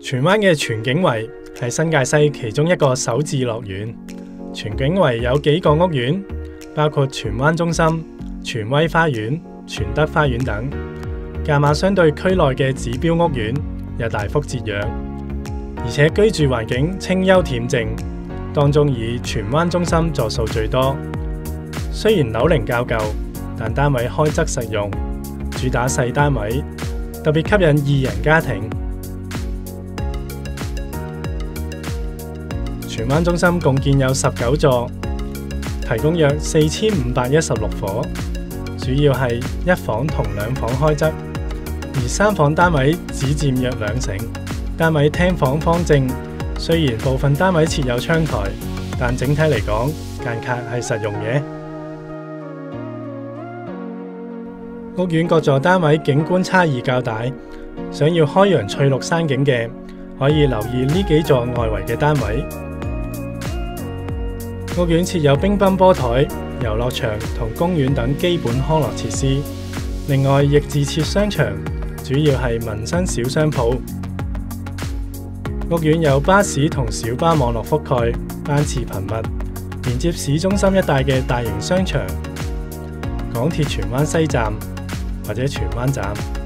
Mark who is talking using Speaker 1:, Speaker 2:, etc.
Speaker 1: 荃灣嘅荃景圍係新界西其中一個首置樂園。荃景圍有幾個屋苑，包括荃灣中心、荃威花園、荃德花園等。價碼相對區內嘅指標屋苑有大幅折讓，而且居住環境清幽恬靜。當中以荃灣中心座數最多。雖然樓齡較舊，但單位開則實用，主打細單位，特別吸引2人家庭。荃灣中心共建有19座，提供約4516伙，主要係1房同2房開則，而3房單位只佔約20%。單位廳房方正，雖然部分單位設有窗台，但整體嚟講，間隔係實用嘅。屋苑各座單位景觀差異較大，想要開揚翠綠山景嘅，可以留意呢幾座外圍嘅單位。屋苑設有乒乓波台、遊樂場同公園等基本康樂設施，另外亦自設商場，主要係民生小商鋪。屋苑有巴士同小巴網絡覆蓋，班次頻密，連接市中心一帶嘅大型商場、港鐵荃灣西站或者荃灣站。